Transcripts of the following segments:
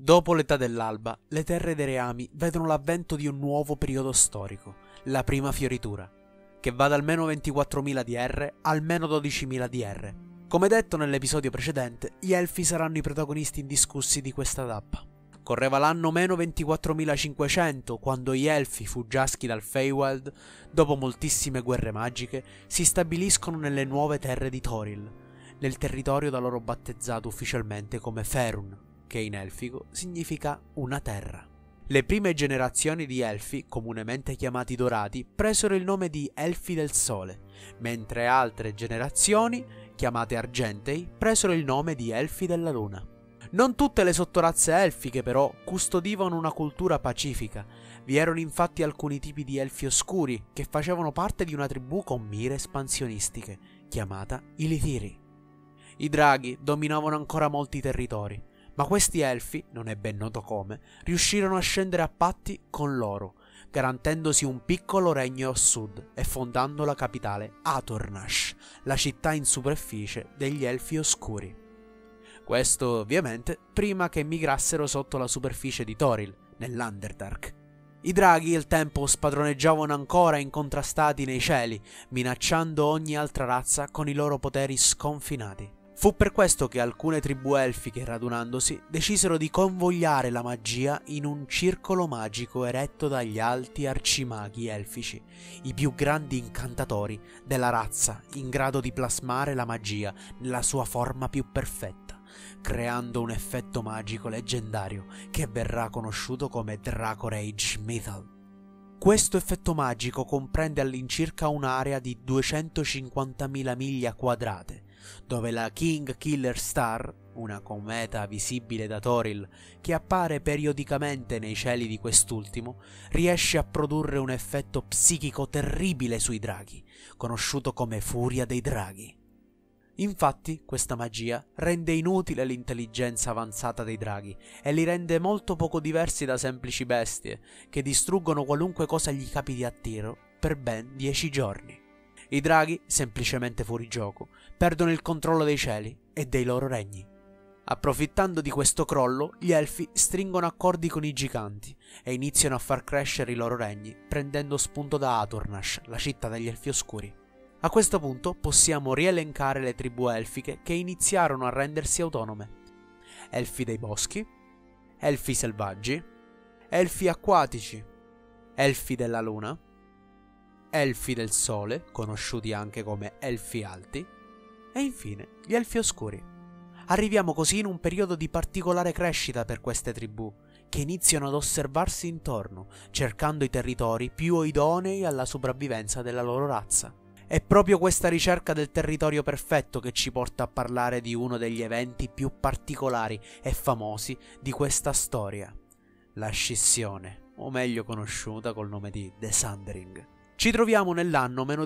Dopo l'età dell'alba, le terre dei reami vedono l'avvento di un nuovo periodo storico, la prima fioritura, che va da almeno 24.000 DR a almeno 12.000 DR. Come detto nell'episodio precedente, gli elfi saranno i protagonisti indiscussi di questa tappa. Correva l'anno meno 24.500 quando gli elfi, fuggiaschi dal Feywild, dopo moltissime guerre magiche, si stabiliscono nelle nuove terre di Toril, nel territorio da loro battezzato ufficialmente come Faerun, che in elfico significa una terra. Le prime generazioni di elfi, comunemente chiamati dorati, presero il nome di Elfi del Sole, mentre altre generazioni, chiamate argentei, presero il nome di Elfi della Luna. Non tutte le sottorazze elfiche però custodivano una cultura pacifica. Vi erano infatti alcuni tipi di elfi oscuri che facevano parte di una tribù con mire espansionistiche, chiamata i Lithiri. I draghi dominavano ancora molti territori, ma questi elfi, non è ben noto come, riuscirono a scendere a patti con loro, garantendosi un piccolo regno a sud e fondando la capitale Atornash, la città in superficie degli elfi oscuri. Questo, ovviamente, prima che migrassero sotto la superficie di Toril, nell'Underdark. I draghi il tempo spadroneggiavano ancora incontrastati nei cieli, minacciando ogni altra razza con i loro poteri sconfinati. Fu per questo che alcune tribù elfiche, radunandosi, decisero di convogliare la magia in un circolo magico eretto dagli alti arcimaghi elfici, i più grandi incantatori della razza, in grado di plasmare la magia nella sua forma più perfetta, creando un effetto magico leggendario che verrà conosciuto come Draco Rage Mythal. Questo effetto magico comprende all'incirca un'area di 250.000 miglia quadrate, dove la King Killer Star, una cometa visibile da Toril che appare periodicamente nei cieli di quest'ultimo, riesce a produrre un effetto psichico terribile sui draghi, conosciuto come Furia dei Draghi. Infatti, questa magia rende inutile l'intelligenza avanzata dei draghi e li rende molto poco diversi da semplici bestie che distruggono qualunque cosa gli capi di attiro per ben 10 giorni. I draghi, semplicemente fuori gioco, perdono il controllo dei cieli e dei loro regni. Approfittando di questo crollo, gli elfi stringono accordi con i giganti e iniziano a far crescere i loro regni, prendendo spunto da Atornash, la città degli elfi oscuri. A questo punto possiamo rielencare le tribù elfiche che iniziarono a rendersi autonome. Elfi dei boschi, elfi selvaggi, elfi acquatici, elfi della luna, elfi del sole, conosciuti anche come elfi alti, e infine gli elfi oscuri. Arriviamo così in un periodo di particolare crescita per queste tribù, che iniziano ad osservarsi intorno, cercando i territori più idonei alla sopravvivenza della loro razza. È proprio questa ricerca del territorio perfetto che ci porta a parlare di uno degli eventi più particolari e famosi di questa storia, la scissione, o meglio conosciuta col nome di The Sundering. Ci troviamo nell'anno meno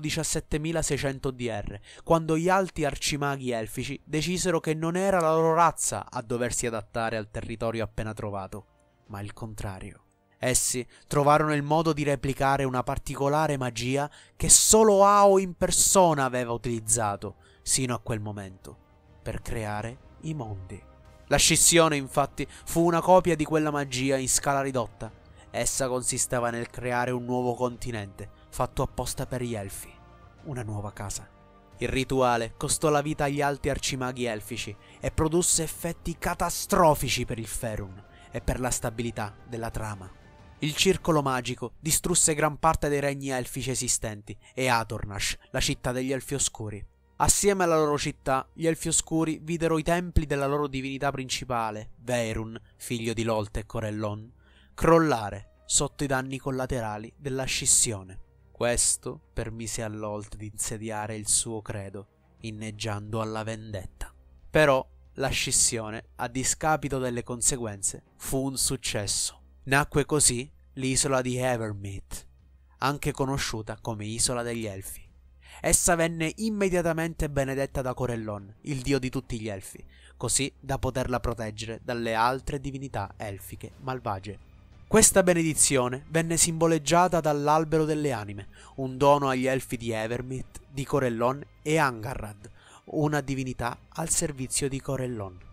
17.600 DR, quando gli alti arcimaghi elfici decisero che non era la loro razza a doversi adattare al territorio appena trovato, ma il contrario. Essi trovarono il modo di replicare una particolare magia che solo Ao in persona aveva utilizzato, sino a quel momento, per creare i mondi. La scissione, infatti, fu una copia di quella magia in scala ridotta. Essa consisteva nel creare un nuovo continente, fatto apposta per gli elfi, una nuova casa. Il rituale costò la vita agli alti arcimaghi elfici e produsse effetti catastrofici per il Faerun e per la stabilità della trama. Il circolo magico distrusse gran parte dei regni elfici esistenti e Atornash, la città degli elfi oscuri. Assieme alla loro città, gli elfi oscuri videro i templi della loro divinità principale, Veirun, figlio di Lolt e Corellon, crollare sotto i danni collaterali della scissione. Questo permise a Lolt di insediare il suo credo, inneggiando alla vendetta. Però la scissione, a discapito delle conseguenze, fu un successo. Nacque così l'isola di Evermeet, anche conosciuta come Isola degli Elfi. Essa venne immediatamente benedetta da Corellon, il dio di tutti gli elfi, così da poterla proteggere dalle altre divinità elfiche malvagie. Questa benedizione venne simboleggiata dall'albero delle anime, un dono agli elfi di Evermeet, di Corellon e Angarrad, una divinità al servizio di Corellon.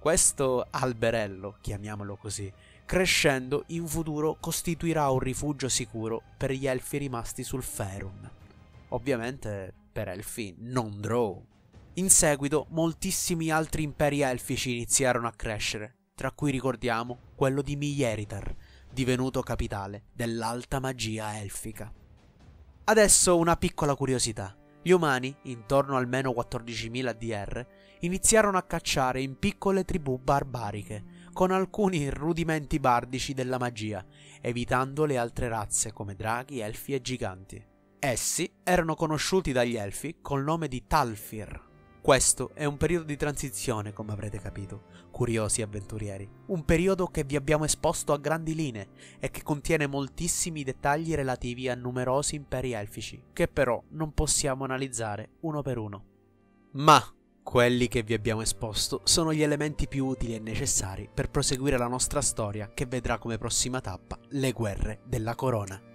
Questo alberello, chiamiamolo così, crescendo in futuro costituirà un rifugio sicuro per gli elfi rimasti sul Faerun. Ovviamente per elfi non drow. In seguito moltissimi altri imperi elfici iniziarono a crescere, tra cui ricordiamo quello di Miyeritar, divenuto capitale dell'alta magia elfica. Adesso una piccola curiosità. Gli umani, intorno al meno 14.000 DR, iniziarono a cacciare in piccole tribù barbariche, con alcuni rudimenti bardici della magia, evitando le altre razze come draghi, elfi e giganti. Essi erano conosciuti dagli elfi col nome di Talfir. Questo è un periodo di transizione, come avrete capito, curiosi avventurieri. Un periodo che vi abbiamo esposto a grandi linee e che contiene moltissimi dettagli relativi a numerosi imperi elfici, che però non possiamo analizzare uno per uno. Ma quelli che vi abbiamo esposto sono gli elementi più utili e necessari per proseguire la nostra storia, che vedrà come prossima tappa le guerre della corona.